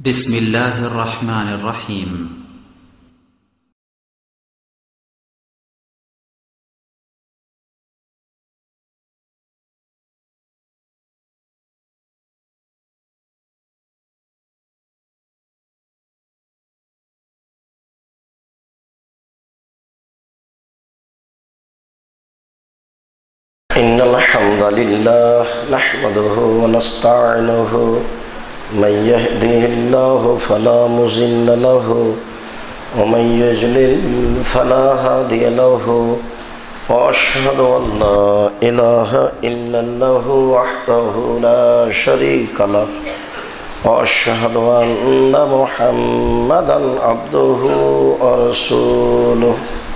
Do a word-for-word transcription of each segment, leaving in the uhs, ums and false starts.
بسم الله الرحمن الرحيم إن الحمد لله نحمده ونستعينه من يهده الله فلا مضل له ومن يضلل فلا هادي له وأشهد أن لا إله إلا الله وحده لا شريك له وأشهد أن محمدا عبده ورسوله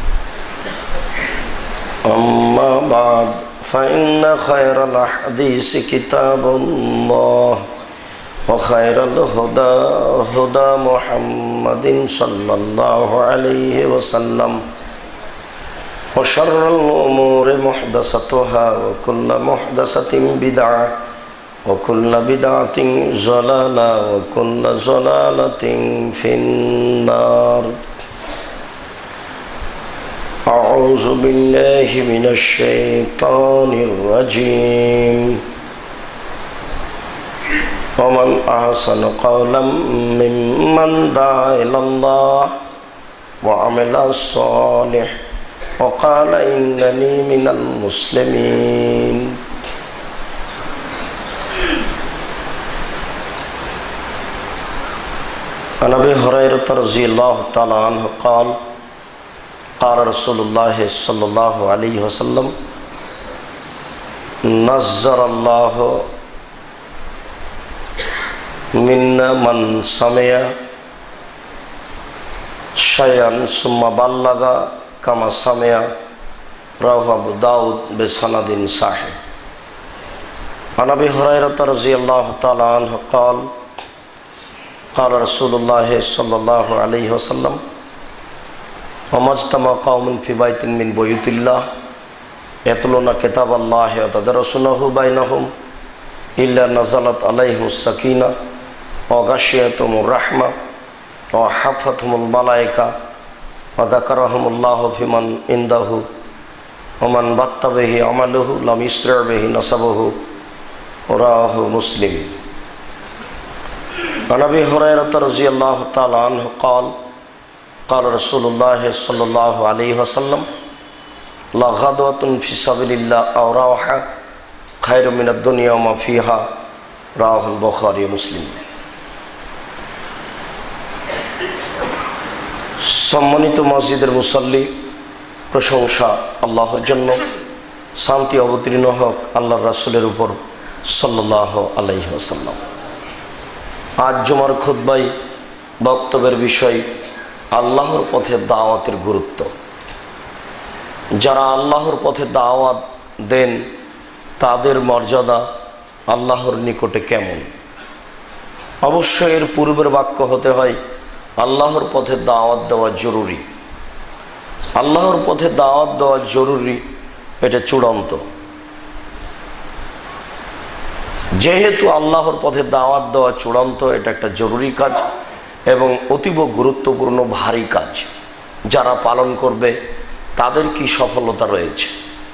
أما بعد فإن خير الحديث كتاب الله وخير الهدى هدى محمد صلى الله عليه وسلم وشر الأمور محدثاتها وكل محدثة بدعة وكل بدعة ضلالة وكل ضلالة في النار. أعوذ بالله من الشيطان الرجيم. ومن أحسن قولا ممن دعا إلى الله وعمل صالح وقال إنني من المسلمين. عن أبي هريرة رضي الله تعالى عنه قال قال رسول الله صلى الله عليه وسلم نزر الله منا من سمع شيئا ثم بلغ كما سمع رواه أبو داود بسند صحيح. عن أبي هريرة رضي الله تعالى عنه قال قال رسول الله صلى الله عليه وسلم ومجتمع قوم في بيت من بيوت الله يتلون كتاب الله ويتدارسونه بينهم إلا نزلت عليهم السكينة وغشيتهم الرحمة وحفتهم الملائكة وذكرهم الله فيمن عنده ومن بط به عمله لم يسرع به نسبه رواه مسلم. عن أبي هريرة رضي الله تعالى عنه قال قال رسول الله صلى الله عليه وسلم لا غدوة في سبيل الله أو روحة خير من الدنيا وما فيها رواه البخاري ومسلم. সম্মানিত মসজিদের মুসল্লি, প্রশংসা আল্লাহর জন্য, শান্তি অবতীর্ণ হোক আল্লাহর রাসূলের উপর সাল্লাল্লাহু আলাইহি ওয়াসাল্লাম। আজ জুমার খুতবায় বক্তব্যের বিষয় আল্লাহর পথে দাওয়াতের গুরুত্ব। যারা আল্লাহর পথে দাওয়াত দেন তাদের মর্যাদা আল্লাহর নিকটে কেমন? অবশ্যই এর পূর্বের বাক্য হতে হয় আল্লাহর পথে দাওয়াত দেওয়া জরুরি। আল্লাহর পথে দাওয়াত দেওয়া জরুরি, এটা চূড়ান্ত। যেহেতু আল্লাহর পথে দাওয়াত দেওয়া চূড়ান্ত, এটা একটা জরুরি কাজ এবং অতীব গুরুত্বপূর্ণ ভারী কাজ। যারা পালন করবে তাদের কি সফলতা রয়েছে?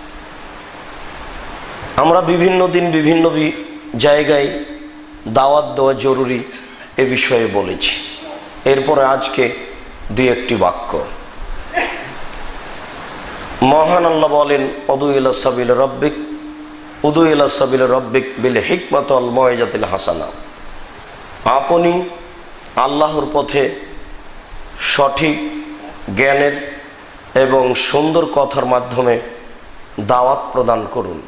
আমরা বিভিন্ন দিন বিভিন্ন জায়গায় দাওয়াত দেওয়া জরুরি এ বিষয়ে বলেছি। এরপরে আজকে দুই একটি বাক্য। মহান আল্লাহ বলেন উদু ইলা সাবিল রব্বিক উদু ইলা সাবিল রব্বিক বিল হিকমাতি ওয়াল মাউইজাতিল হাসানা। আপনি আল্লাহর পথে সঠিক জ্ঞানের এবং সুন্দর কথার মাধ্যমে দাওয়াত প্রদান করুন।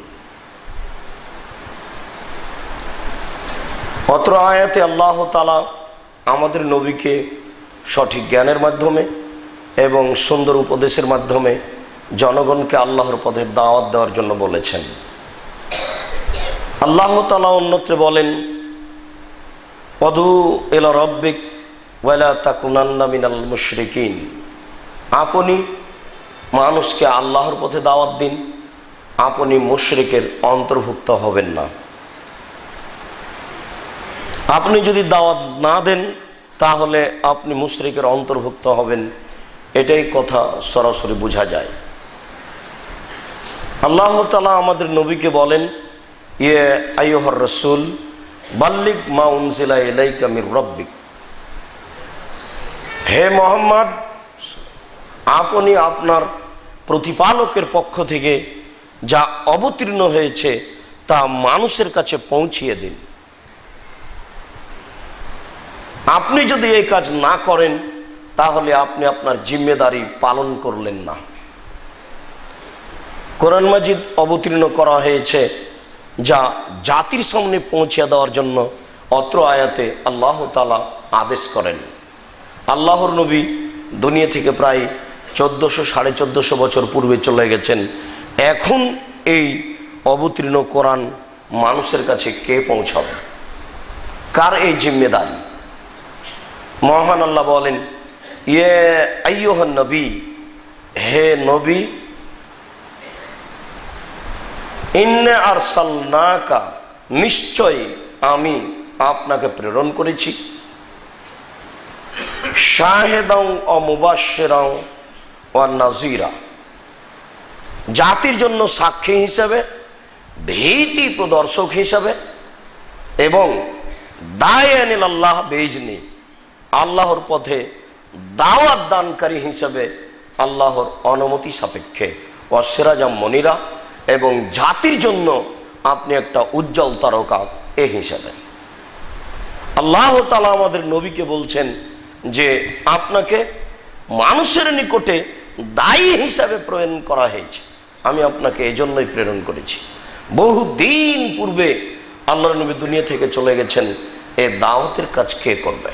অত্র আয়াতে আল্লাহ তাআলা আমাদের নবীকে সঠিক জ্ঞানের মাধ্যমে এবং সুন্দর উপদেশের মাধ্যমে জনগণকে আল্লাহর পথে দাওয়াত দেওয়ার জন্য বলেছেন। আল্লাহ তাআলা অন্যত্রে বলেন উদু ইলা রব্বিক ওয়ালা তাকুনান্না মিনাল মুশরিকিন। আপনি মানুষকে আল্লাহর পথে দাওয়াত দিন, আপনি মুশরিকের অন্তর্ভুক্ত হবেন না। আপনি যদি দাওয়াত না দেন তাহলে আপনি মুশরিকের অন্তর্ভুক্ত হবেন, এটাই কথা সরাসরি বোঝা যায়। আল্লাহ তাআলা আমাদের নবীকে বলেন, ইয়ে আইয়ুহার রাসূল বাল্লিগ মা উনজিলা ইলাইকা মির রাব্বিক, হে মুহাম্মদ আপনি আপনার প্রতিপালকের পক্ষ থেকে যা অবতীর্ণ হয়েছে তা মানুষের কাছে পৌঁছিয়ে দিন। আপনি যদি এই কাজ না করেন তাহলে আপনি আপনার জিম্মেদারি পালন করলেন না। কোরআন মাজিদ অবতীর্ণ করা হয়েছে যা জাতির সামনে পৌঁছে দেওয়ার জন্য অত্র আয়াতে আল্লাহ তাআলা আদেশ করেন। আল্লাহর নবী দুনিয়া থেকে প্রায় চোদ্দোশো সাড়ে চোদ্দোশো বছর পূর্বে চলে গেছেন। এখন এই অবতীর্ণ কোরআন মানুষের কাছে কে পৌঁছাবে? কার এই জিম্মেদারি? মহান আল্লাহ বলেন, ইয়ে আইয়ুহান নবী, হে নবী, ইন্না আরসালনাকা, নিশ্চয় আমি আপনাকে প্রেরণ করেছি, শাহিদাও ওয়া মুবাশশিরাও ওয়া নাযীরা, জাতির জন্য সাক্ষী হিসেবে, ভীতি প্রদর্শক হিসেবে এবং দায়ান ইলাল্লাহ বিইজনি, আল্লাহর পথে দাওয়াত দানকারী হিসেবে আল্লাহর অনুমতি সাপেক্ষে, ওয়া সিরাজাম মুনিরা, এবং জাতির জন্য আপনি একটা উজ্জ্বল তারকা এ হিসেবে। আল্লাহ তাআলা আমাদের নবীকে বলছেন যে আপনাকে মানুষের নিকটে দায়ী হিসাবে প্রেরণ করা হয়েছে, আমি আপনাকে এই জন্যই প্রেরণ করেছি। বহুদিন পূর্বে আল্লাহর নবী দুনিয়া থেকে চলে গেছেন, এই দাওয়াতের কাজ কে করবে?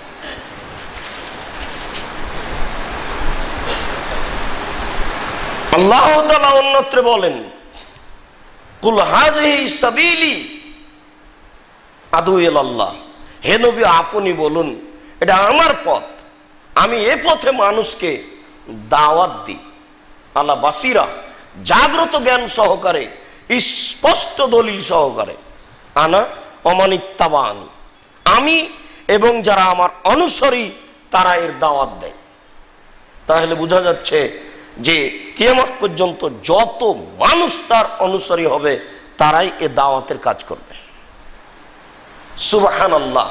আল্লাহ তাআলা অন্যত্র বলেন, কুল হাযিহি সাবিলি আদউ ইলাল্লাহ, হে নবী আপনি বলুন এটা আমার পথ, আমি এ পথে মানুষকে দাওয়াত দিই, আলা বাসিরা, জাগ্রত জ্ঞান সহকারে, স্পষ্ট দলিল সহকারে, আনা অমানিত্তাবানি, আমি এবং যারা আমার অনুসারী তারা এর দাওয়াত দেয়। তাহলে বোঝা যাচ্ছে যে কিয়ামত পর্যন্ত যত মানুষ তার অনুসারী হবে তারাই এ দাওয়াতের কাজ করবে। সুবহানাল্লাহ।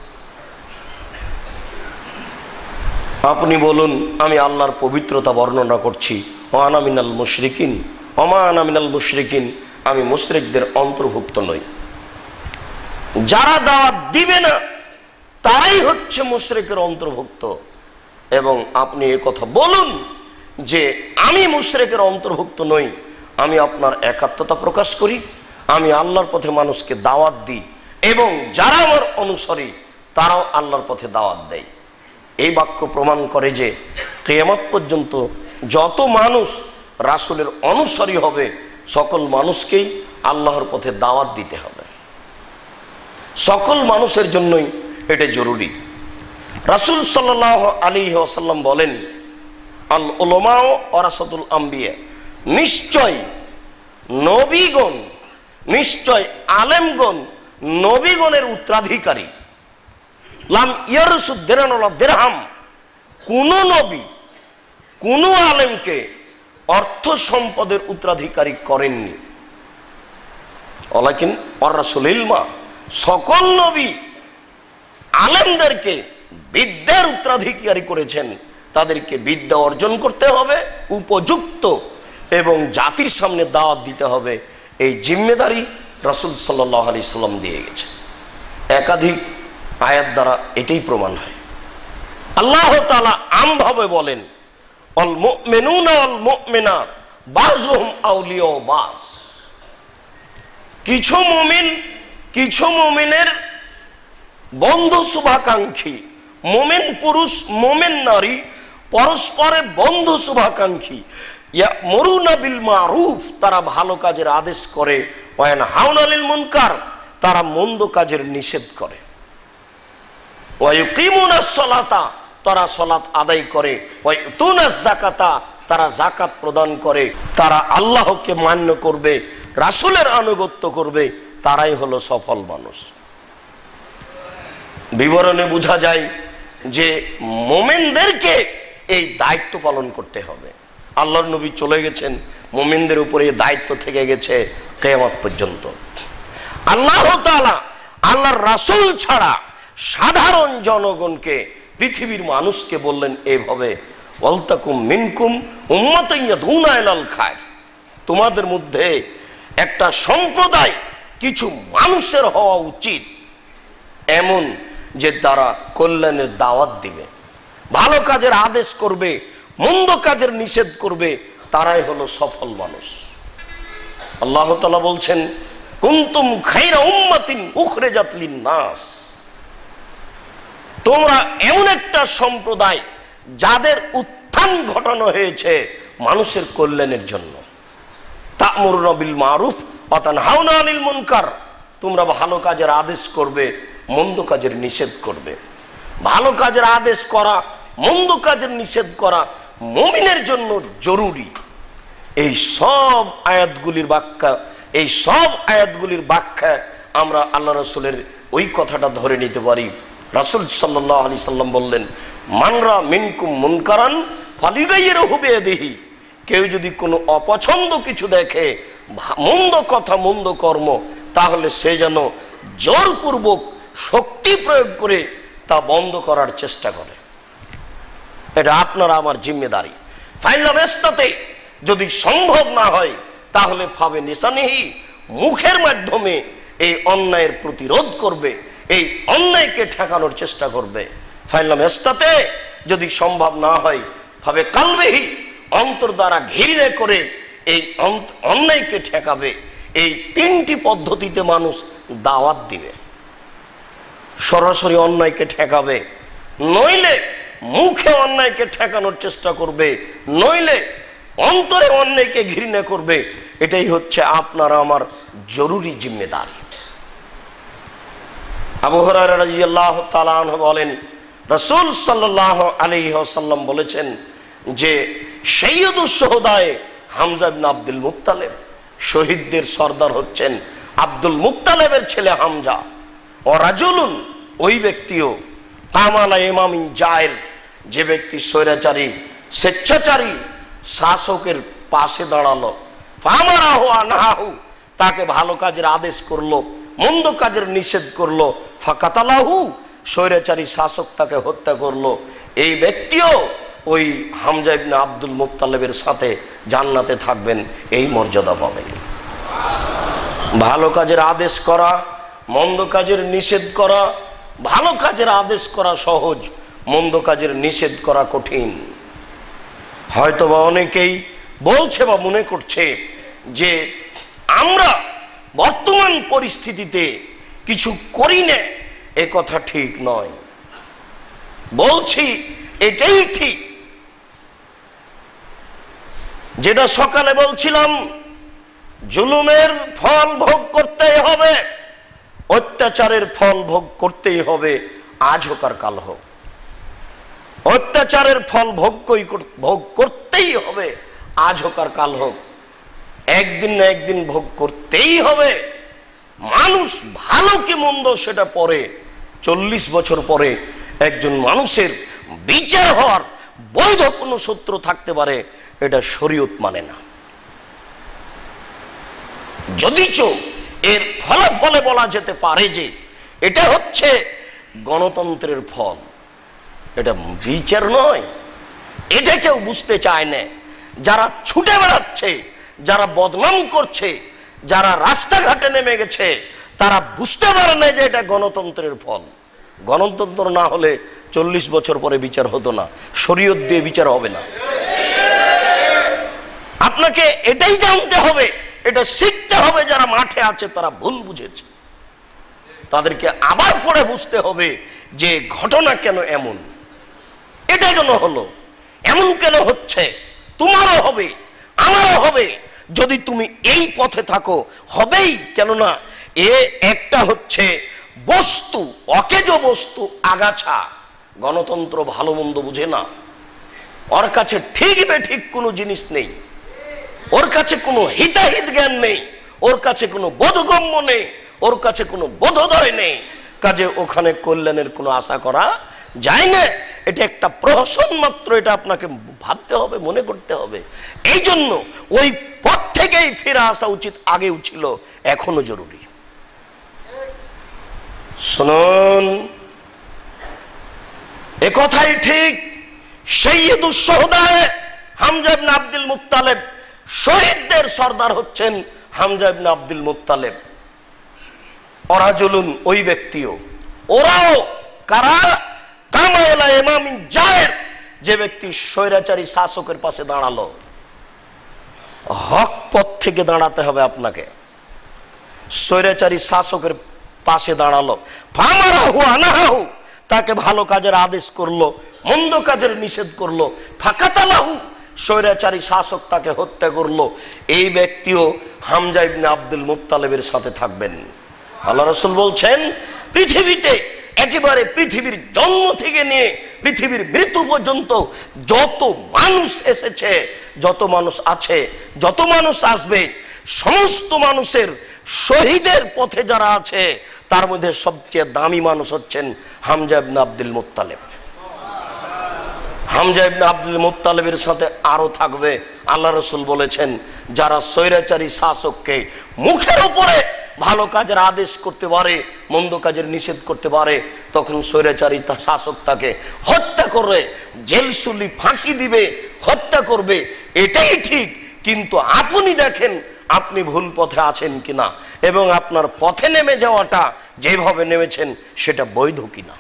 আপনি বলুন আমি আল্লাহর পবিত্রতা বর্ণনা করছি, ওয়া আনা মিনাল মুশরিকিন, ওমা আনা মিনাল মুশরিকিন, আমি মুশরিকদের অন্তর্ভুক্ত নই। যারা দাওয়াত দিবে না তারাই হচ্ছে মুশরিকের অন্তর্ভুক্ত। এবং আপনি এ কথা বলুন যে আমি মুশরিকের অন্তর্ভুক্ত নই, আমি আপনার একাত্মতা প্রকাশ করি, আমি আল্লাহর পথে মানুষকে দাওয়াত দিই এবং যারা আমার অনুসারী তারাও আল্লাহর পথে দাওয়াত দেয়। এই বাক্য প্রমাণ করে যে কিয়ামত পর্যন্ত যত মানুষ রাসূলের অনুসারী হবে সকল মানুষকেই আল্লাহর পথে দাওয়াত দিতে হবে। সকল মানুষের জন্যই এটা জরুরি। রাসূল সাল্লাল্লাহু আলাইহি ওয়াসাল্লাম বলেন, আল উলামা ওয়ারাসাতুল আম্বিয়া, নিশ্চয় নবীগণ, নিশ্চয় আলেমগণ নবীগণের উত্তরাধিকারী। লাম ইয়ারসু দিরহাম ওয়ালা দিরহাম, কোন নবী কোন আলেমকে অর্থ সম্পদের উত্তরাধিকারী করেননি। ওয়ালাকিন ওয়ারাসুল ইলমা, সকল নবী আলেমদেরকে বিদ্যার উত্তরাধিকারী করেছেন। তাদেরকে বিদ্যা অর্জন করতে হবে উপযুক্ত এবং জাতির সামনে দাওয়াত দিতে হবে, এই জিম্মেদারি রাসূল সাল্লাল্লাহু আলাইহি সাল্লাম দিয়ে গেছে। একাধিক আয়াত দ্বারা এটাই প্রমাণ হয়। আল্লাহ তাআলা আমভাবে বলেন, আল মুমিনুনা ওয়াল মুমিনাত বাযুহুম আউলিয়া বাজ, কিছু মুমিন কিছু মুমিনের বন্ধু শুভাকাঙ্ক্ষী, মুমিন পুরুষ মুমিন নারী পরস্পরের বন্ধু শুভাকাঙ্ক্ষী। ইয়ামুরুনা বিল মারুফ, তারা ভালো কাজের আদেশ করে, ওয়া ইয়ানহাউনা আনিল মুনকার, তারা মন্দ কাজের নিষেধ করে। ওয়া ইউকিমুনাস সালাতা, তারা সালাত আদায় করে। ওয়া ইউতুনাজ যাকাতা, তারা যাকাত প্রদান করে। তারা আল্লাহকে মান্য করবে, রাসূলের আনুগত্য করবে, তারাই হলো সফল মানুষ। বিবরণে বোঝা যায় যে মুমিনদেরকে এই দায়িত্ব পালন করতে হবে। আল্লাহর নবী চলে গেছেন, মুমিনদের উপরে এই দায়িত্ব থেকে গেছে কিয়ামত পর্যন্ত। আল্লাহ তাআলা আল্লাহর রাসূল ছাড়া সাধারণ জনগণকে, পৃথিবীর মানুষকে বললেন এইভাবে, ওয়ালতাকুম মিনকুম উম্মাতুন ইয়াদউনা ইলাল খায়র, তোমাদের মধ্যে একটা সম্প্রদায়, কিছু মানুষের হওয়া উচিত এমন যে তারা কল্যাণের দাওয়াত দিবে, ভালো কাজের আদেশ করবে, মন্দ কাজের নিষেধ করবে, তারাই হলো সফল মানুষ। আল্লাহ তাআলা বলছেন, কুনতুম খায়রা উম্মাতিন উখরিজাত লিন-নাস, তোমরা এমন একটা সম্প্রদায় যাদের উত্থান ঘটানো হয়েছে মানুষের কল্যাণের জন্য। তা'মুরুনা বিল মারুফ ওয়া তানহাউনা আনিল মুনকার, তোমরা ভালো কাজের আদেশ করবে, মন্দ কাজের নিষেধ করবে। ভালো কাজের আদেশ করা, মন্দ কাজের নিষেধ করা মুমিনের জন্য জরুরি। এই সব আয়াতগুলির ব্যাখ্যা এই সব আয়াতগুলির ব্যাখ্যা আমরা আল্লাহ রাসূলের ওই কথাটা ধরে নিতে পারি। রাসূল সাল্লাল্লাহু আলাইহি সাল্লাম বললেন, মানরা মিনকুম মুনকারান ফালিগাইয়িরহু বিয়াদিহি, কেউ যদি কোনো অপছন্দ কিছু দেখে, মন্দ কথা, মন্দ কর্ম, তাহলে সে যেন জোরপূর্বক শক্তি প্রয়োগ করে তা বন্ধ করার চেষ্টা করে। এটা আপনারা আমার জিম্মেদারি। ফাইলাম ইস্তাতে, যদি সম্ভব না হয় তাহলে ফাবে নিসানিহি, মুখের মাধ্যমে এই অন্যায়ের প্রতিরোধ করবে, এই অন্যায়কে ঠেকানোর চেষ্টা করবে। ফাইলাম ইস্তাতে, যদি সম্ভব না হয় ফাবে কালবিহি, অন্তর দ্বারা ঘৃণা করে এই অন্যায়কে ঠেকাবে। এই তিনটি পদ্ধতিতে মানুষ দাওয়াত দিবে। সরাসরি অন্যায়কে ঠেকাবে, নইলে মুখে অন্যায়কে ঠেকানোর চেষ্টা করবে, নইলে অন্তরে অন্যায়কে ঘৃণা করবে। এটাই হচ্ছে আপনার আমার জরুরি জিম্মেদারি। আবু হুরায়রা রাদিয়াল্লাহু তাআলা আনহু বলেন, রাসূল সাল্লাল্লাহু আলাইহি ওয়াসাল্লাম বলেছেন যে সাইয়্যিদুশ শুহাদায়ে হামজা ইবনে আব্দুল মুত্তালিব, শহীদদের সর্দার হচ্ছেন আব্দুল মুত্তালিবের ছেলে হামজা। ও রাজুলুন, ওই ব্যক্তিও কামালা ইমামিন জায়ের, যে ব্যক্তি স্বৈরাচারী স্বেচ্ছাচারী শাসকের পাশে দাঁড়ালো, ফামারাহু আনহাহু, তাকে ভালো কাজের আদেশ করলো, মন্দ কাজের নিষেধ করলো, ফাকাতালাহু, স্বৈরাচারী শাসক তাকে হত্যা করলো, এই ব্যক্তিও ওই হামজা ইবনে আব্দুল মুত্তালিবের সাথে জান্নাতে থাকবেন, এই মর্যাদা পাবেন। ভালো কাজের আদেশ করা, মন্দ কাজের নিষেধ করা, ভালো কাজের আদেশ করা সহজ, মন্দ কাজের নিষেধ করা কঠিন। হয়তোবা অনেকেই বলছে বা মনে করছে যে আমরা বর্তমান পরিস্থিতিতে কিছু করি না, এ কথা ঠিক নয়। বলছি এটাই ঠিক। যেটা সকালে বলছিলাম, জুলুমের ফল ভোগ করতেই হবে, অত্যাচারের ফল ভোগ করতেই হবে, আজ হোক আর কাল হোক। অত্যাচারের ফল ভোগ ভোগ করতেই হবে, আজ হোক আর কাল হোক, একদিন না একদিন ভোগ করতেই হবে। মানুষ ভালো কি মন্দ সেটা পরে, চল্লিশ বছর পরে একজন মানুষের বিচার হওয়ার বৈধ কোনো সূত্র থাকতে পারে, এটা শরীয়ত মানে না। যদিচ এর ফলাফলে বলা যেতে পারে যে এটা হচ্ছে গণতন্ত্রের ফল, এটা বিচার নয়। এটা কেউ বুঝতে চায় না। যারা ছুটে বেড়াচ্ছে, যারা বদনাম করছে, যারা রাস্তাঘাটে নেমে গেছে, তারা বুঝতে পারে না যে এটা গণতন্ত্রের ফল। গণতন্ত্র না হলে চল্লিশ বছর পরে বিচার হতো না, শরীয়ত দিয়ে বিচার হবে না। আপনাকে এটাই জানতে হবে, এটা শিখতে হবে। যারা মাঠে আছে তারা ভুল বুঝেছে, তাদেরকে আবার পরে বুঝতে হবে যে ঘটনা কেন এমন, এটা কেন হলো, এমন কেন হচ্ছে। তোমারও হবে, আমারও হবে, যদি তুমি এই পথে থাকো হবেই। কেননা এ একটা হচ্ছে বস্তু, অকেজ বস্তু, আগাছা। গণতন্ত্র ভালো মন্দ বুঝে না, ওর কাছে ঠিক বে ঠিক কোনো জিনিস নেই, ওর কাছে কোনো হিতাহিত জ্ঞান নেই, ওর কাছে কোনো বোধগম্য নেই, ওর কাছে কোনো বোধোদয় নেই। কাজে ওখানে কল্যাণের কোনো আশা করা যায় না, এটা একটা প্রহসন মাত্র, এটা আপনাকে ভাবতে হবে, মনে করতে হবে। এই জন্য ওই পথ থেকেই ফিরে আসা উচিত, আগেও ছিল, এখনো জরুরি। শুনুন, এ কথাই ঠিক। সৈয়দুস শুহাদা হামজা ইবনে আব্দুল মুত্তালিব, শহীদদের সর্দার হচ্ছেন হামজা ইবনে আব্দুল মুত্তালিব। ওরাজুলুন, ওই ব্যক্তিও, ওরাও কারা? কামালা ইমাম জায়ের, যে ব্যক্তি স্বৈরাচারী শাসকের পাশে দাঁড়ালো। হক পথ থেকে দাঁড়াতে হবে আপনাকে। স্বৈরাচারী শাসকের পাশে দাঁড়ালো, ফামারাহু আনাহু, তাকে ভালো কাজের আদেশ করলো, মন্দ কাজের নিষেধ করলো। ফাকাতালাহু, স্বৈরাচারী শাসক তাকে হত্যা করলো। এই ব্যক্তিও হামজা ইবনে আব্দুল মুত্তালিবের সাথে থাকবেন। আল্লাহ রাসূল বলছেন, পৃথিবীতে একেবারে পৃথিবীর জন্ম থেকে নিয়ে পৃথিবীর মৃত্যু পর্যন্ত যত মানুষ এসেছে, যত মানুষ আছে, যত মানুষ আসবে, সমস্ত মানুষের শহীদের পথে যারা আছে, তার মধ্যে সবচেয়ে দামি মানুষ হচ্ছেন Hamza ibn Abdul Muttalib. Hamza ibn Abdul মুত্তালিবের সাথে আরো থাকবে। আল্লাহ রাসূল বলেছেন, যারা স্বৈরাচারী শাসককে মুখের উপরে ভালো কাজের আদেশ করতে পারে, মন্দ কাজের নিষেধ করতে পারে, তখন স্বৈরাচারী শাসক তাকে হত্যা করে, জেলসুলি, ফাঁসি দিবে, হত্যা করবে, এটাই ঠিক। কিন্তু আপনি দেখেন আপনি ভুল পথে আছেন কিনা, এবং আপনার পথে নেমে যাওয়াটা যেভাবে নেমেছেন সেটা বৈধ কিনা।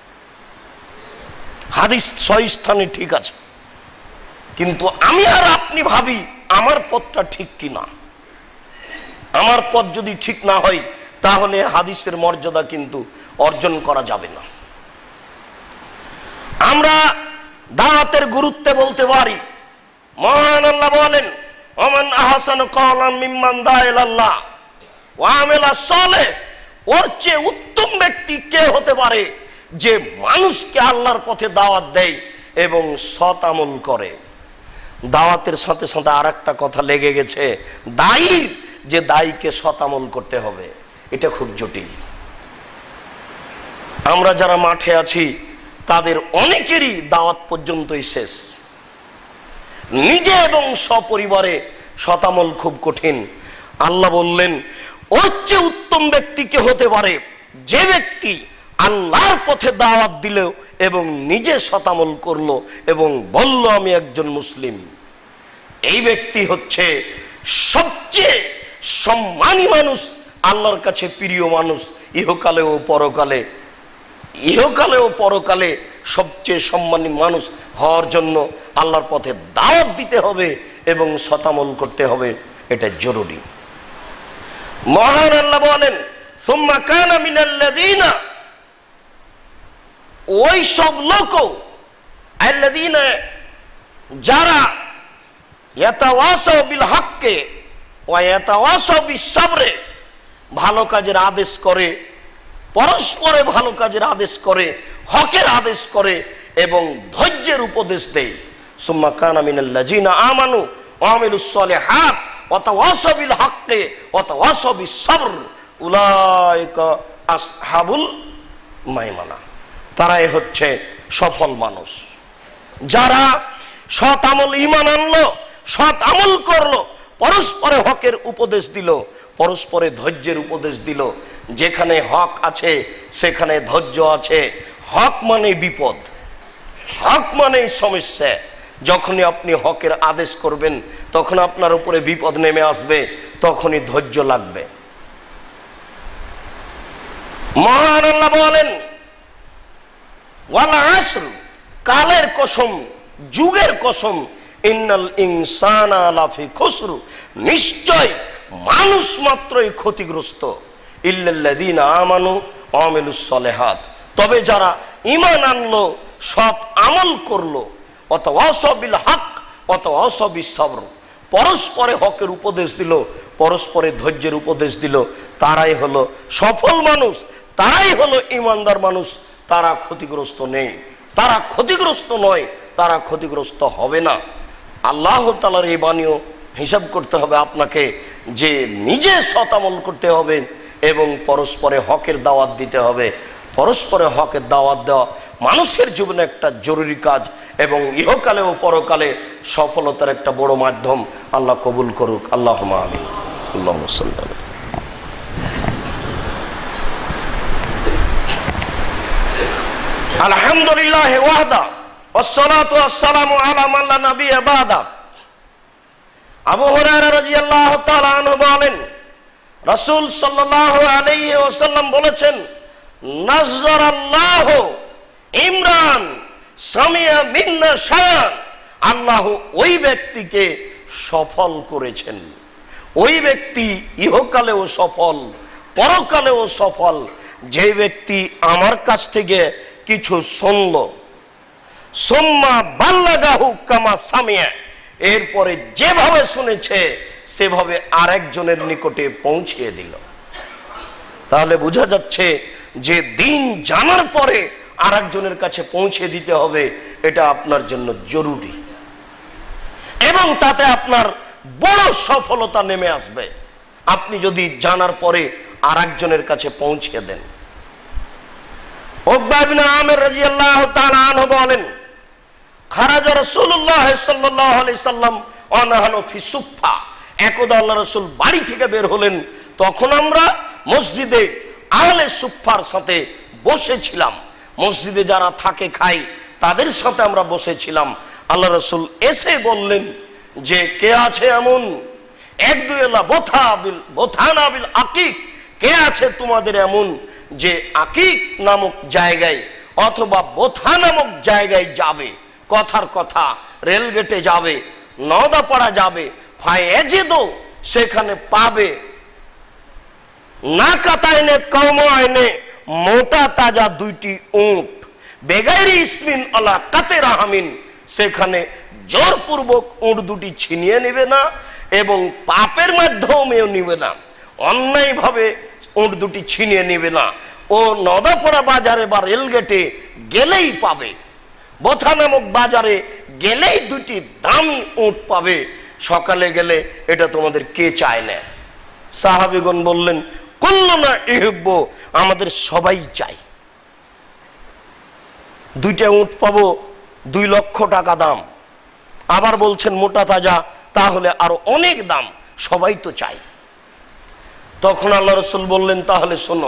হাদিস ছয় স্থানে ঠিক আছে, কিন্তু আমি আর আপনি ভাবি আমার পথটা ঠিক কিনা। আমার পথ যদি ঠিক না হয়, তাহলে হাদিসের মর্যাদা কিন্তু অর্জন করা যাবে না। আমরা দাওয়াতের গুরুত্বে বলতে পারি, মহান আল্লাহ বলেন, ওমান আহসানু কওলাম মিম্মান দা ইলাল্লাহ ওয়া আমিলা সালেহ, ওর চেয়ে উত্তম ব্যক্তি কে হতে পারে যে মানুষকে আল্লাহর পথে দাওয়াত দেয় এবং সৎ আমল করে। দাওয়াতের সাথে সাথে আর একটা কথা লেগে গেছে, দায়ীর, যে দায়ীকে সৎ আমল করতে হবে, এটা খুব জটিল। আমরা যারা মাঠে আছি তাদের অনেকেরই দাওয়াত পর্যন্তই শেষ। নিজে এবং সপরিবারে সৎ আমল খুব কঠিন। আল্লাহ বললেন, ওর চেয়ে উত্তম ব্যক্তি কে হতে পারে যে ব্যক্তি আল্লাহর পথে দাওয়াত দিল এবং নিজে সৎ আমল করলো এবং বলল আমি একজন মুসলিম। এই ব্যক্তি হচ্ছে সবচেয়ে সম্মানী মানুষ, আল্লাহর কাছে প্রিয় মানুষ, ইহকালে ও পরকালে। ইহকালে ও পরকালে সবচেয়ে সম্মানী মানুষ হওয়ার জন্য আল্লাহর পথে দাওয়াত দিতে হবে এবং সৎ আমল করতে হবে, এটা জরুরি। মহান আল্লাহ বলেন, সুম্মা কানা মিনাল্লাযীনা, ওই সব লোক, আল্লাযীনা, যারা ইয়াতাওয়াসাউ বিল হক্কে ওয়া ইয়াতাওয়াসাউ বিস সাবরে, ভালো কাজের আদেশ করে, পরস্পরে ভালো কাজের আদেশ করে, হকের আদেশ করে এবং ধৈর্যের উপদেশ দেয়। সুম্মা কানা মিনাল্লাযীনা আমানু ওয়া আমিলুস সালিহাত ওয়া তাওয়াসাউ বিল হক্কে ওয়া তাওয়াসাউ বিস সাবর উলাইকা আসহাবুল মাইমানা, তারাই হচ্ছে সফল মানুষ। যারা সৎ আমল, ঈমান আনলো, সৎ আমল করলো, পরস্পরে হকের উপদেশ দিল, পরস্পরে ধৈর্যের উপদেশ দিল। যেখানে হক আছে সেখানে ধৈর্য আছে। হক মানে বিপদ, হক মানে সমস্যা। যখনই আপনি হকের আদেশ করবেন তখন আপনার উপরে বিপদ নেমে আসবে, তখনই ধৈর্য লাগবে। মহান আল্লাহ বলেন, ওয়াল আসর, কালের কসম, যুগের কসম, ইন্নাল ইনসানা লাফি খুসর, নিশ্চয় মানুষ মাত্রই ক্ষতিগ্রস্ত, ইল্লাল্লাযীনা আমানু ওয়া আমিলুস সালিহাত, তবে যারা ঈমান আনলো, সৎ আমল করলো, ওয়া তাওয়াসাউ বিল হক ওয়া তাওয়াসাউ বিস সাবর, পরস্পরে হকের উপদেশ দিল, পরস্পরে ধৈর্যের উপদেশ দিল, তারাই হলো সফল মানুষ, তারাই হলো ঈমানদার মানুষ। তারা ক্ষতিগ্রস্ত নেই, তারা ক্ষতিগ্রস্ত নয়, তারা ক্ষতিগ্রস্ত হবে না। আল্লাহ তাআলার এই বাণীও হিসাব করতে হবে আপনাকে, যে নিজে সৎ আমল করতে হবে এবং পরস্পরে হকের দাওয়াত দিতে হবে, পরস্পরে হকের দাওয়াত দেওয়া মানুষের জীবনে একটা জরুরি কাজ এবং ইহকালে ও পরকালে সফলতার একটা বড় মাধ্যম। আল্লাহ কবুল করুক, আল্লাহুম্মা আমিন। আল্লাহুম্মা সাল্লি আলা আলহামদুলিল্লাহ ওয়াহদা ওয়াসসালাতু ওয়াসসালামু আলা মান লা নাবিয়্যা বাদা। আবু হুরায়রা রাদিয়াল্লাহু তাআলা আনহু বলেন, রাসূল সাল্লাল্লাহু আলাইহি ওয়াসাল্লাম বলেছেন, নাযযারাল্লাহু ইমরান সামিয়া মিন্না শায়ান, আল্লাহ ওই ব্যক্তিকে সফল করেছেন, ওই ব্যক্তি ইহকালেও সফল পরকালেও সফল, যে ব্যক্তি আমার কাছ থেকে কিছু শুনল, সুম্মা বাল্লাগাহু কামা সামিয়া, এরপরে যেভাবে শুনেছে সেভাবে আরেকজনের নিকটে পৌঁছিয়ে দিল। তাহলে বোঝা যাচ্ছে যে দিন জানার পরে আরেকজনের কাছে পৌঁছে দিতে হবে, এটা আপনার জন্য জরুরি এবং তাতে আপনার বড় সফলতা নেমে আসবে আপনি যদি জানার পরে আরেকজনের কাছে পৌঁছে দেন। উকবা ইবনে আমির রাদিয়াল্লাহু তাআলা আনহু বলেন, খারাজা রাসূলুল্লাহ সাল্লাল্লাহু আলাইহি সাল্লাম ওয়া নাহনু ফি সুফফা, একদা আল্লাহ রাসূল বাড়ি থেকে বের হলেন, তখন আমরা মসজিদে আহলে সুফফার সাথে বসেছিলাম, মসজিদে যারা থাকে খায় তাদের সাথে আমরা বসেছিলাম। আল্লাহ রাসূল এসে বললেন যে কে আছে এমন, এক দুই আল্লাহ বোথাবিল বোথানাবিল আকিক, কে আছে তোমাদের এমন যে আকিক নামক জায়গায় অথবা বোথা নামক জায়গায় যাবে, কথার কথা রেলগেটে যাবে, নওদাপাড়া যাবে, ফায়েজিদো সেখানে পাবে, না কাতায়নে কওমায়নে মোটা তাজা দুইটি উট, বেগাইরি ইসমিন আলা কাতে রাহামিন, সেখানে জোরপূর্বক উট দুটি ছিনিয়ে নেবে না এবং পাপের মাধ্যমেও নিবে না, অন্যায়ভাবে উট দুটি ছিনিয়ে নেবে না, ও নওদাপাড়া বাজারে বা রেলগেটে গেলেই পাবে, বোথা নামক বাজারে গেলেই দুটি দামি উট পাবে, সকালে গেলে এটা তোমাদের কে চায় না? সাহাবীগণ বললেন, কুল্লুনা ইহিব্বু, আমাদের সবাই চাই। দুইটা উট পাবো, দুই লক্ষ টাকা দাম, আবার বলছেন মোটা তাজা, তাহলে আরো অনেক দাম, সবাই তো চাই। তখন আল্লাহ রাসূল বললেন, তাহলে শোনো,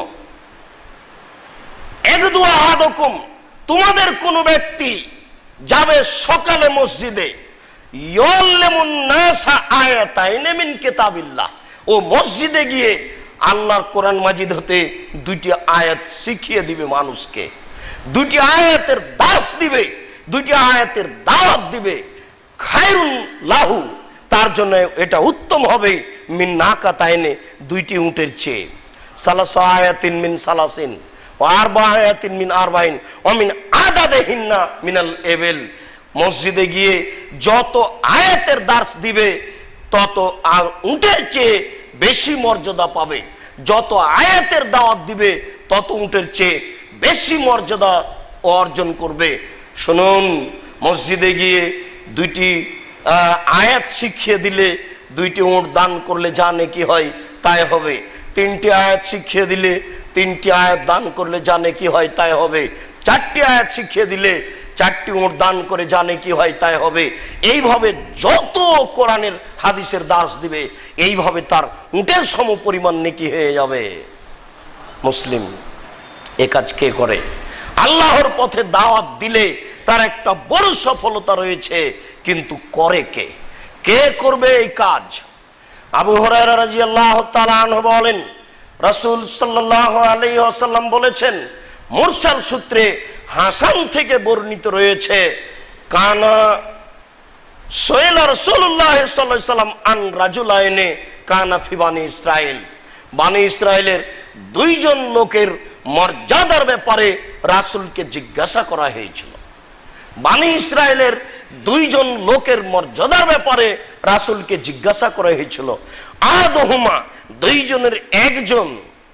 একদু আহাদুকুম, তোমাদের কোন ব্যক্তি যাবে সকালে মসজিদে, ইয়াল্লামুন নাসা আয়াতাইন মিন কিতাবিল্লাহ, ও মসজিদে গিয়ে আল্লাহর কোরআন মাজিদ হতে দুইটি আয়াত শিখিয়ে দিবে মানুষকে, দুইটি আয়াতের দার্স দিবে, দুইটি আয়াতের দাওয়াত দিবে, খায়রুন লাহু, তার জন্য এটা উত্তম হবে, মিন নাকাতাইনে, দুইটি উটের চেয়ে, সালাসু আয়াতিন মিন সালাসিন ওয়া আরবা আয়াতিন মিন আরবাইন ওয়া মিন আদাদিহিন্না মিনাল এবেল, মসজিদে গিয়ে যত আয়াতের দার্স দিবে তত আর উটের চেয়ে বেশি মর্যাদা পাবে, যত আয়াতের দাওয়াত দিবে তত উটের চেয়ে বেশি মর্যাদা অর্জন করবে। শুনুন, মসজিদে গিয়ে দুইটি আয়াত শিখিয়ে দিলে, দুইটি উট দান করলে যা নেকি হয় তাই হবে, তিনটি আয়াত শিখিয়ে দিলে, তিনটি আয়াত দান করলে যা নেকি হয় তাই হবে, চারটি আয়াত শিখিয়ে দিলে, চারটি উট দান করে যা নেকি হয় তাই হবে। এইভাবে যত কোরআনের হাদিসের দাস দিবে, এইভাবে তার উটের সম পরিমাণ নেকি হয়ে যাবে। মুসলিম এ কাজ কে করে? আল্লাহর পথে দাওয়াত দিলে তার একটা বড় সফলতা রয়েছে, কিন্তু করে কে? কে করবে এই কাজ? আবু হুরায়রা রাদিয়াল্লাহু তাআলা আনহু বলেন, রাসূল সাল্লাল্লাহু আলাইহি ওয়াসাল্লাম বলেছেন, মুরসাল সূত্রে হাসান থেকে বর্ণিত রয়েছে, কানা সোয়েলা রাসূলুল্লাহ সাল্লাল্লাহু আলাইহি ওয়াসাল্লাম আন রাজুলাইনে কানা ফি বানি ইসরাইল, বানি ইসরাইলের দুইজন লোকের মর্যাদার ব্যাপারে রাসূলকে জিজ্ঞাসা করা হয়েছিল। বানি ইসরাইলের দুইজন লোকের মর্যাদার ব্যাপারে রাসূলকে জিজ্ঞাসা করা হয়েছিল। আদহুমা, দুইজনের একজন,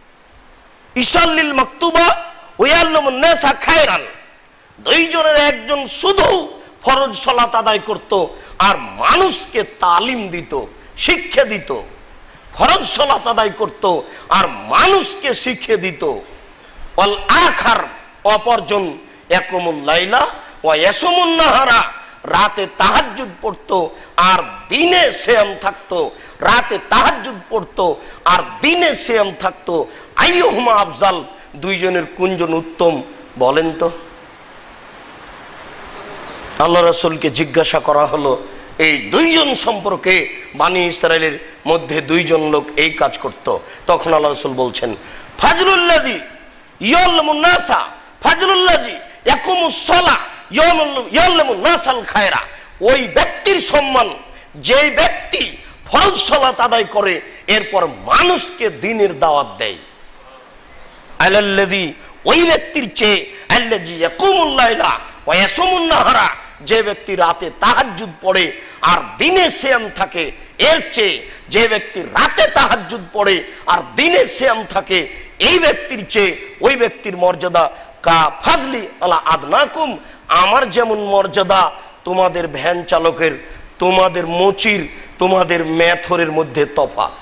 ইসাল্লিল মাকতুবা ওয়ায়াল্লামুন নাসা খায়রান, দুইজনের একজন শুধু ফরজ সালাত আদায় করত আর মানুষকে তালিম দিত, শিক্ষা দিত, ফরজ সালাত আদায় করত আর মানুষকে শিখিয়ে দিত। ওয়াল আখার অপরজন ইয়াকুমুল লাইলা ওয়া ইয়াসুমুন নাহারা রাতে তাহাজ্জুদ পড়তো আর দিনে সিয়াম থাকতো, রাতে তাহাজ্জুদ পড়তো আর দিনে সিয়াম থাকতো। আইয়ুহুমা আফজাল, দুইজনের কোনজন উত্তম বলেন তো? আল্লাহ রাসূলকে জিজ্ঞাসা করা হলো এই দুইজন সম্পর্কে। বানি ইসরাইলের মধ্যে দুইজন লোক এই কাজ করত। তখন আল্লাহ রাসূল বলছেন ফাজলুল্লাযী ইয়াল্লামুন নাসা ফাজলুল্লাযী ইয়াকুমুস সালাহ ইয়াল্লামুন নাসাল খায়রা, ওই ব্যক্তির সম্মান যেই ব্যক্তি ফরজ সালাত আদায় করে এরপর মানুষকে দ্বীনের দাওয়াত দেয়। আলাল্লাযী, ওই ব্যক্তির চেয়ে আল্লাযী ইয়াকুমুল লাইলা ওয়া ইয়াসুমুন নাহারা, যে ব্যক্তি রাতে তাহাজ্জুদ পড়ে আর দিনে সিয়াম থাকে, এর চেয়ে যে ব্যক্তি রাতে তাহাজ্জুদ পড়ে আর দিনে সিয়াম থাকে এই ব্যক্তির চেয়ে ওই ব্যক্তির মর্যাদা কা ফাজলি আলা আদনাকুম, আমার যেমন মর্যাদা তোমাদের ভ্যান চালকের, তোমাদের মুচির, তোমাদের মেথরের মধ্যে তফাৎ।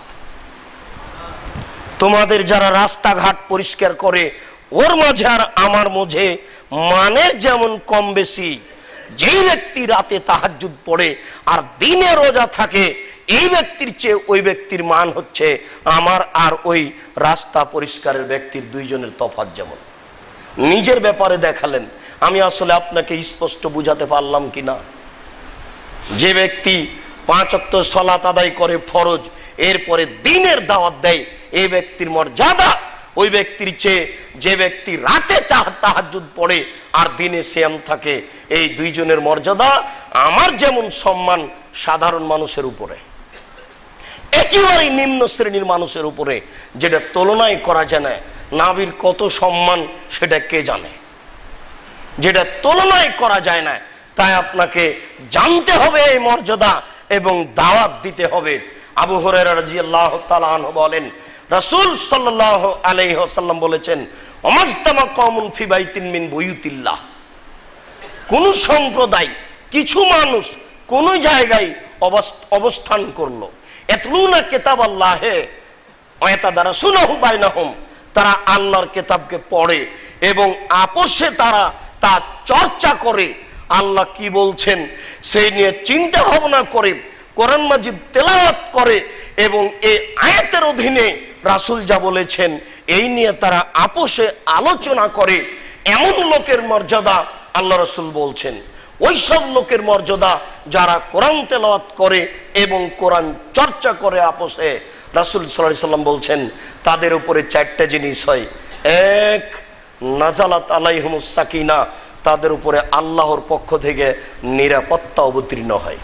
তোমাদের যারা রাস্তাঘাট পরিষ্কার করে ওর মাঝে আর আমার মাঝে মানের যেমন কম বেশি। যেই ব্যক্তি রাতে তাহাজ্জুদ পড়ে আর দিনে রোজা থাকে এই ব্যক্তির চেয়ে ওই ব্যক্তির মান হচ্ছে আমার আর ওই রাস্তা পরিষ্কারের ব্যক্তির দুইজনের তফাৎ যেমন। নিজের ব্যাপারে দেখালেন। আমি আসলে আপনাকে স্পষ্ট বুঝাতে পারলাম কিনা? যে ব্যক্তি পাঁচ ওয়াক্ত সালাত আদায় করে ফরজ, এরপরে দিনের দাওয়াত দেয়, এই ব্যক্তির মর্যাদা ওই ব্যক্তির চেয়ে যে ব্যক্তি রাতে তাহাজ্জুদ পড়ে আর দিনে সিয়াম থাকে, এই দুইজনের মর্যাদা আমার যেমন সম্মান সাধারণ মানুষের উপরে, একেবারেই নিম্ন শ্রেণীর মানুষের উপরে, যেটা তুলনায় করা যায় না। নাবির কত সম্মান সেটা কে জানে, যেটা তুলনায় করা যায় না। তাই আপনাকে জানতে হবে এই মর্যাদা এবং দাওয়াত দিতে হবে। আবু হুরায়রা রাদিয়াল্লাহু তাআলা আনহু বলেন রাসূল সাল্লাল্লাহু আলাইহি ওয়াসাল্লাম বলেছেন ওমাজতামা কওমুন ফি বাইতিন মিন বুয়ুতিল্লাহ, কোন সম্প্রদায় কিছু মানুষ কোন জায়গায় অবস্থান করলো, ইয়াতলুনা কিতাবাল্লাহি ওয়া ইয়াতাদারাসুনাহু বাইনাহুম, তারা আল্লাহর কিতাবকে পড়ে এবং আপোষে তারা তা চর্চা করে, আল্লাহ কি বলছেন সেই নিয়ে চিন্তা ভাবনা করে, কোরআন মাজিদ তেলাওয়াত করে এবং এই আয়াতের অধীনে রাসূল যা বলেছেন এই নিয়ে তারা আপোষে আলোচনা করে। এমন লোকের মর্যাদা আল্লাহ রাসূল বলছেন, ওই সব লোকের মর্যাদা যারা কোরআন তেলাওয়াত করে এবং কোরআন চর্চা করে আপোষে। রাসূল সাল্লাল্লাহু আলাইহি সাল্লাম বলছেন তাদের উপরে চারটা জিনিস হয়। এক, নাজালাত আলাইহিমুস সাকিনা, তাদের উপরে আল্লাহর পক্ষ থেকে নিরাপত্তা অবতীর্ণ হয়।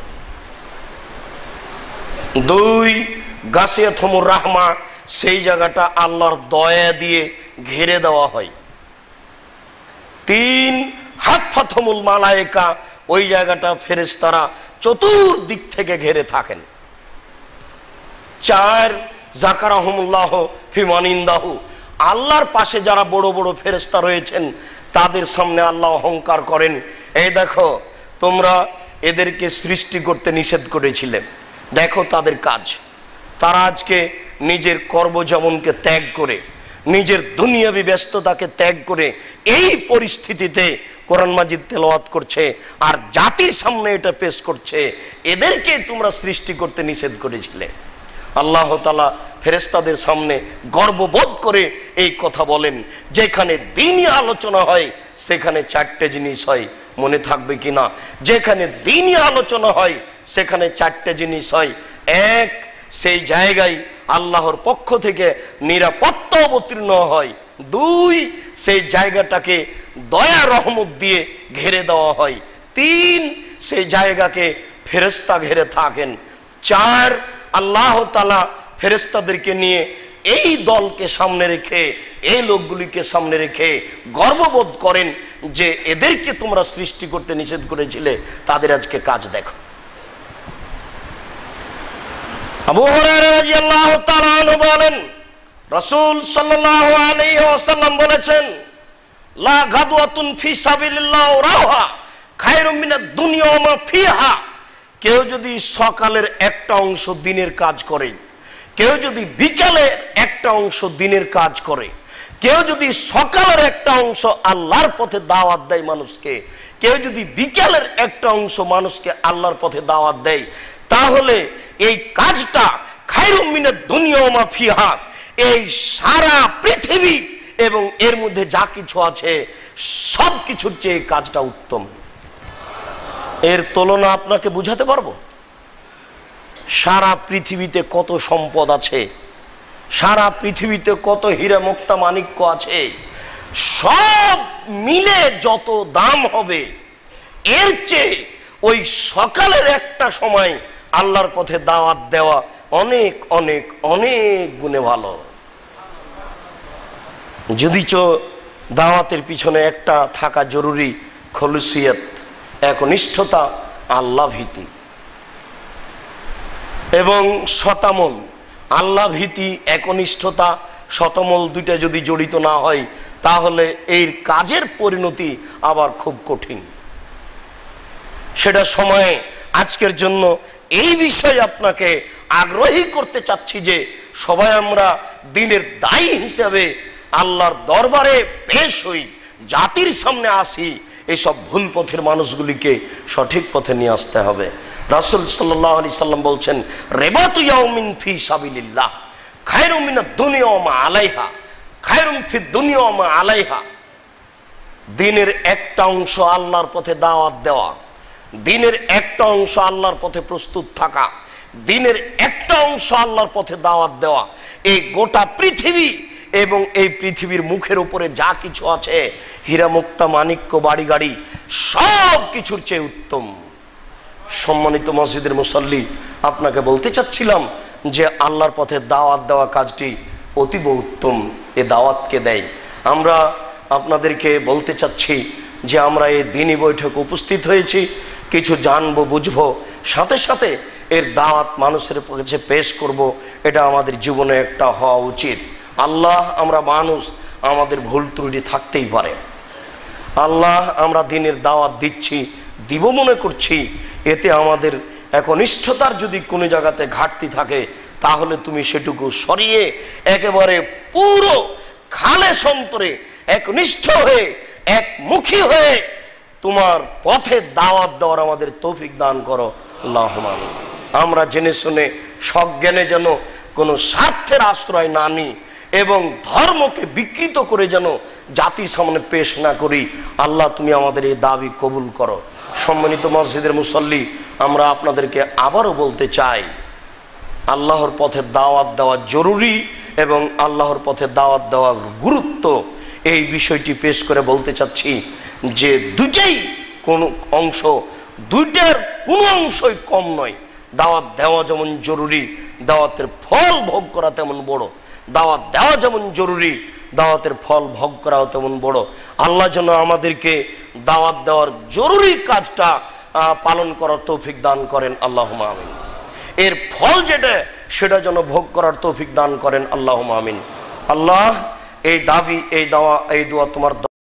দুই, গাসিয়াতুমুর রাহমা, সেই জায়গাটা আল্লাহর দয়া দিয়ে ঘিরে দেওয়া হয়। তিন, হাফাতুমুল মালায়েকা, ওই জায়গাটা ফেরেশতারা চতুর্দিক থেকে ঘিরে থাকেন। চার, যাকারাহুমুল্লাহ ফি মান ইনদাহু, আল্লাহর পাশে যারা বড় বড় ফেরেশতা রয়েছেন তাদের সামনে আল্লাহ অহংকার করেন, এই দেখো তোমরা এদেরকে সৃষ্টি করতে নিষেধ করেছিলে, দেখো তাদের কাজ। তারা আজকে নিজের কর্মজীবনকে ত্যাগ করে, নিজের দুনিয়াবি ব্যস্ততাকে ত্যাগ করে এই পরিস্থিতিতে কোরআন মাজিদ তেলাওয়াত করছে আর জাতির সামনে এটা পেশ করছে, এদেরকে তোমরা সৃষ্টি করতে নিষেধ করেছিলে। আল্লাহ তাআলা ফেরেশতাদের সামনে গর্ববোধ করে এই কথা বলেন। যেখানে দ্বীনি আলোচনা হয় সেখানে চারটে জিনিস হয়, মনে থাকবে কিনা? যেখানে দ্বীনি আলোচনা হয় সেখানে চারটে জিনিস হয়। এক, সেই জায়গায় আল্লাহর পক্ষ থেকে নিরাপত্তা অবতীর্ণ হয়। দুই, সেই জায়গাটাকে দয়া রহমত দিয়ে ঘিরে দেওয়া হয়। তিন, সেই জায়গাকে ফেরেশতা ঘিরে থাকেন। চার, আল্লাহ তাআলা ফেরেশতাদেরকে নিয়ে এই দলকে সামনে রেখে, এই লোকগুলিকে সামনে রেখে গর্ববোধ করেন যে এদেরকে তোমরা সৃষ্টি করতে নিষেধ করেছিলে, তাদের আজকে কাজ দেখো। আবু হুরায়রা রাদিয়াল্লাহু তাআলা আনহু বলেন রাসূল সাল্লাল্লাহু আলাইহি ওয়াসাল্লাম বলেছেন লা গাদওয়াতুন ফি সাবিলিল্লাহ রাহা খায়রুম মিনাদ দুনিয়া ওয়া মা ফিহা, কেউ যদি সকালের একটা অংশ দিনের কাজ করে, কেউ যদি বিকালের একটা অংশ দিনের কাজ করে, কেউ যদি সকালের একটা অংশ আল্লাহর পথে দাওয়াত দেয় মানুষকে, কেউ যদি বিকেলের একটা অংশ মানুষকে আল্লাহর পথে দাওয়াত দেয়, তাহলে এই কাজটা খায়রুম মিনাদ দুনিয়া ওয়া মা ফিহা, এই সারা পৃথিবী এবং এর মধ্যে যা কিছু আছে সব কিছুর চেয়ে কাজটা উত্তম। এর তুলনা আপনাকে বুঝাতে পারবো? সারা পৃথিবীতে কত সম্পদ আছে, সারা পৃথিবীতে কত হীরা মুক্তা মাণিক্য আছে, সব মিলে যত দাম হবে এর চেয়ে ওই সকালের একটা সময় আল্লাহর পথে দাওয়াত দেওয়া অনেক অনেক অনেক গুণে ভালো। যদিচ দাওয়াতের পিছনে একটা থাকা জরুরি, খলুসিয়ত, একনিষ্ঠতা, আল্লাহ ভীতি এবং শতামল। আল্লাহ ভীতি, একনিষ্ঠতা, শতমল দুইটা যদি জড়িত না হয় তাহলে এই কাজের পরিণতি আবার খুব কঠিন। সেটা সময়ে আজকের জন্য এই বিষয়ে আপনাকে আগ্রহী করতে চাচ্ছি যে সবাই আমরা দিনের দায়ী হিসেবে আল্লাহর দরবারে পেশ হই, জাতির সামনে আসি, এইসব ভুল পথের মানুষগুলিকে সঠিক পথে নিয়ে আসতে হবে। রাসূল সাল্লাল্লাহু আলাইহি সাল্লাম বলছেন, রিবাতু ইয়াউমিন ফি সাবিলিল্লাহ খায়রুম মিনাদ দুনিয়া ওয়া মা আলাইহা, খায়রুম ফিদ দুনিয়া ওয়া মা আলাইহা। দিনের একটা অংশ আল্লাহর পথে দাওয়াত দেওয়া, দিনের একটা অংশ আল্লাহর পথে প্রস্তুত থাকা, দিনের একটা অংশ আল্লাহর পথে দাওয়াত দেওয়া, এই গোটা পৃথিবী এবং এই পৃথিবীর মুখের উপরে যা কিছু আছে, হীরা মুক্তা মাণিক্য বাড়ি গাড়ি, সব কিছুর চেয়ে উত্তম। সম্মানিত মসজিদের মুসল্লি, আপনাকে বলতে চাচ্ছিলাম যে আল্লাহর পথে দাওয়াত দেওয়া কাজটি অতীব উত্তম। এ দাওয়াতকে দেয়। আমরা আপনাদেরকে বলতে চাচ্ছি যে আমরা এই দিনী বৈঠকে উপস্থিত হয়েছি, কিছু জানবো বুঝবো, সাথে সাথে এর দাওয়াত মানুষের কাছে পেশ করব, এটা আমাদের জীবনে একটা হওয়া উচিত। আল্লাহ, আমরা মানুষ, আমাদের ভুল ত্রুটি থাকতেই পারে। আল্লাহ, আমরা দিনের দাওয়াত দিচ্ছি, দিব মনে করছি, এতে আমাদের একনিষ্ঠতার যদি কোনো জায়গাতে ঘাটতি থাকে তাহলে তুমি সেটুকু সরিয়ে একেবারে পুরো খালে সন্তরে একনিষ্ঠ হয়ে একমুখী হয়ে তোমার পথে দাওয়াত দেওয়ার আমাদের তৌফিক দান করো, আল্লাহুম্মা আমিন। আমরা জেনে শুনে সজ্ঞানে যেন কোনো স্বার্থের আশ্রয় না নিই এবং ধর্মকে বিকৃত করে যেন জাতির সামনে পেশ না করি। আল্লাহ, তুমি আমাদের এই দাবি কবুল করো। সম্মানিত মসজিদের মুসল্লি, আমরা আপনাদেরকে আবারও বলতে চাই, আল্লাহর পথে দাওয়াত দেওয়া জরুরি এবং আল্লাহর পথে দাওয়াত দেওয়ার গুরুত্ব, এই বিষয়টি পেশ করে বলতে চাচ্ছি যে দুইটাই কোনো অংশ, দুইটার কোনো অংশই কম নয়। দাওয়াত দেওয়া যেমন জরুরি, দাওয়াতের ফল ভোগ করা তেমন বড়। দাওয়াত দেওয়া যেমন জরুরি, দাওয়াতের ফল ভোগ করাও তেমন বড়। আল্লাহ যেন আমাদেরকে দাওয়াত দেওয়ার জরুরি কাজটা পালন করার তৌফিক দান করেন, আল্লাহুম্মা আমিন। এর ফল যেটা, সেটা যেন ভোগ করার তৌফিক দান করেন, আল্লাহুম্মা আমিন। আল্লাহ, এই দাবি, এই দাওয়া, এই দোয়া তোমার